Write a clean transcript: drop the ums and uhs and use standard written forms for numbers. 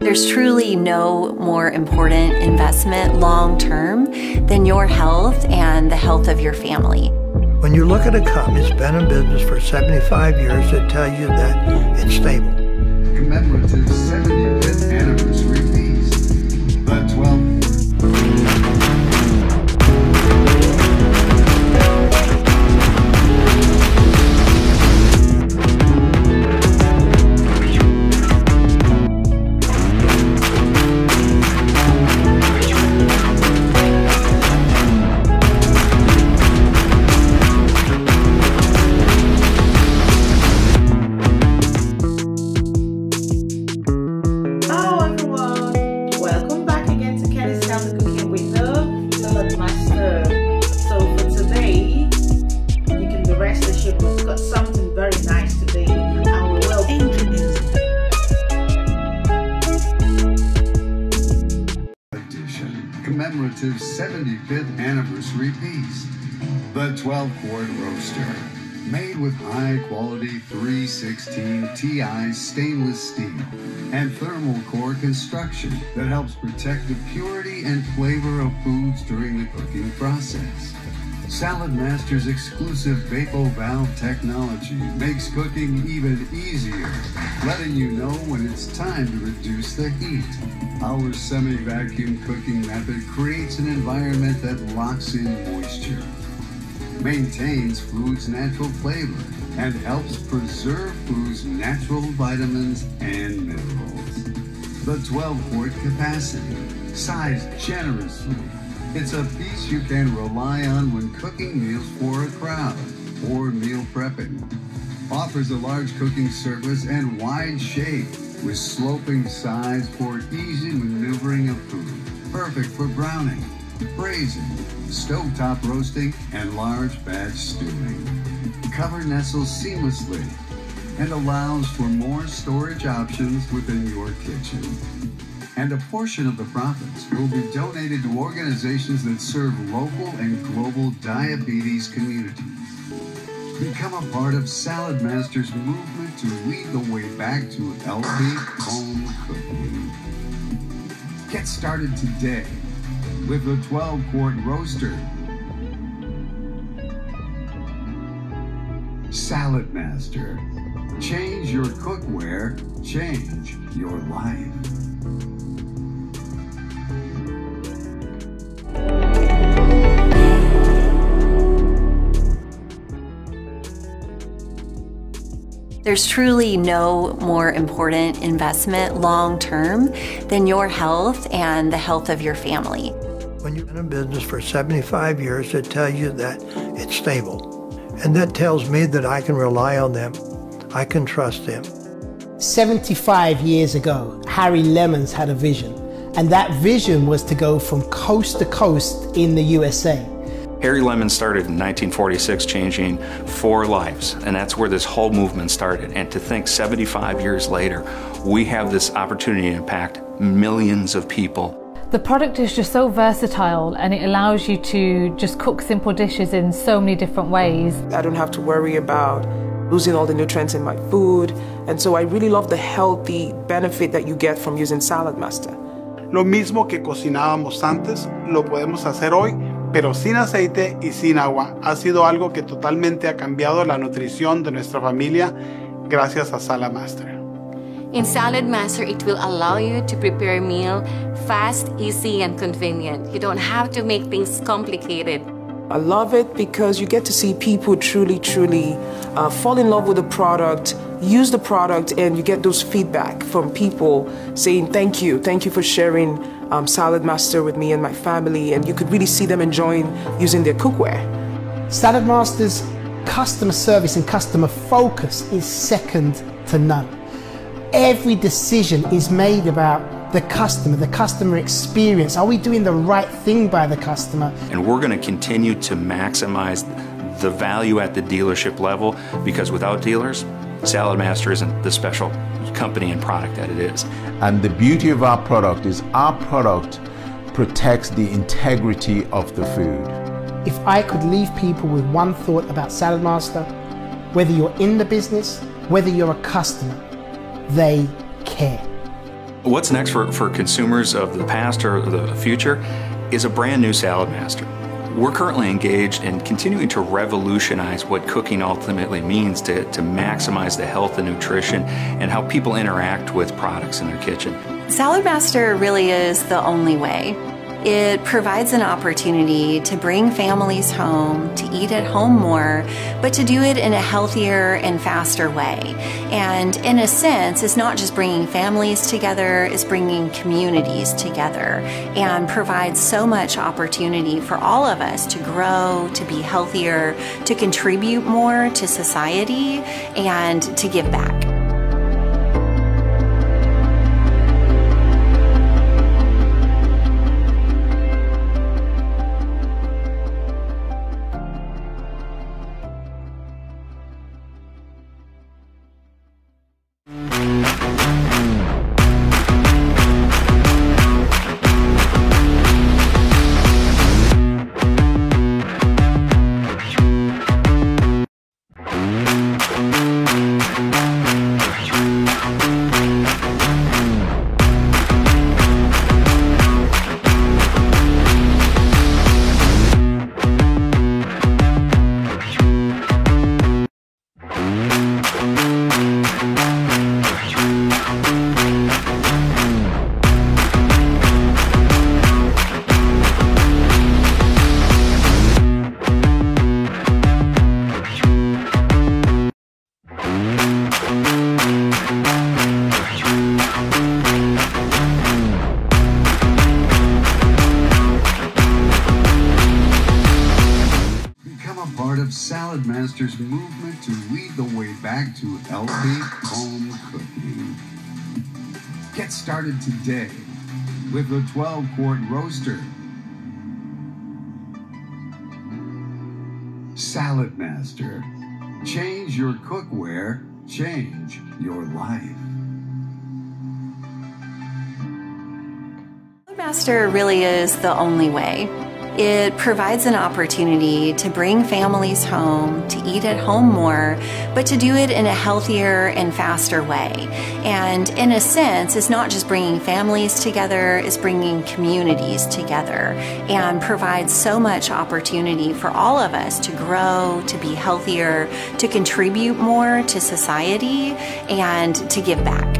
There's truly no more important investment long-term than your health and the health of your family. When you look at a company that's been in business for 75 years, it tells you that it's stable. Commemorative 75th anniversary feast, the 12th. Saladmaster. So for today, you can be rest assured we've got something very nice today, and we will introduce Edition, commemorative 75th anniversary feast, the 12-quart roaster, made with high-quality 316 Ti stainless steel and thermal core construction that helps protect the purity and flavor of foods during the cooking process. Saladmaster's exclusive Vapo Valve technology makes cooking even easier, letting you know when it's time to reduce the heat. Our semi-vacuum cooking method creates an environment that locks in moisture, maintains food's natural flavor, and helps preserve food's natural vitamins and minerals. The 12-quart capacity, sized generously. It's a piece you can rely on when cooking meals for a crowd or meal prepping. Offers a large cooking surface and wide shape with sloping sides for easy maneuvering of food. Perfect for browning, braising, stovetop roasting, and large batch stewing. Cover nestles seamlessly and allows for more storage options within your kitchen. And a portion of the profits will be donated to organizations that serve local and global diabetes communities. Become a part of Saladmaster's movement to lead the way back to healthy home cooking. Get started today with the 12-quart roaster. Saladmaster. Change your cookware, change your life. There's truly no more important investment long-term than your health and the health of your family. When you've been in business for 75 years, it tells you that it's stable. And that tells me that I can rely on them. I can trust them. 75 years ago, Harry Lemons had a vision. And that vision was to go from coast to coast in the USA. Harry Lemons started in 1946, changing 4 lives, and that's where this whole movement started. And to think 75 years later, we have this opportunity to impact millions of people. The product is just so versatile, and it allows you to just cook simple dishes in so many different ways. I don't have to worry about losing all the nutrients in my food, and so I really love the healthy benefit that you get from using Saladmaster. Lo mismo que cocinábamos antes, lo podemos hacer hoy, pero sin aceite y sin agua. Ha sido algo que totalmente ha cambiado la nutrición de nuestra familia gracias a Saladmaster. In Saladmaster, it will allow you to prepare a meal fast, easy, and convenient. You don't have to make things complicated. I love it because you get to see people truly fall in love with the product, use the product, and you get those feedback from people saying thank you for sharing Saladmaster with me and my family, and you could really see them enjoying using their cookware. Saladmaster's customer service and customer focus is second to none. Every decision is made about the customer experience. Are we doing the right thing by the customer? And we're going to continue to maximize the value at the dealership level, because without dealers, Saladmaster isn't the special company and product that it is. And the beauty of our product is our product protects the integrity of the food. If I could leave people with one thought about Saladmaster, whether you're in the business, whether you're a customer, they care. What's next for consumers of the past or the future is a brand new Saladmaster. We're currently engaged in continuing to revolutionize what cooking ultimately means to maximize the health and nutrition and how people interact with products in their kitchen. Saladmaster really is the only way. It provides an opportunity to bring families home, to eat at home more, but to do it in a healthier and faster way. And in a sense, it's not just bringing families together, it's bringing communities together, and provides so much opportunity for all of us to grow, to be healthier, to contribute more to society, and to give back. Saladmaster's movement to lead the way back to healthy home cooking. Get started today with the 12-quart roaster. Saladmaster. Change your cookware, change your life. Saladmaster really is the only way. It provides an opportunity to bring families home, to eat at home more, but to do it in a healthier and faster way. And in a sense, it's not just bringing families together, it's bringing communities together, and provides so much opportunity for all of us to grow, to be healthier, to contribute more to society, and to give back.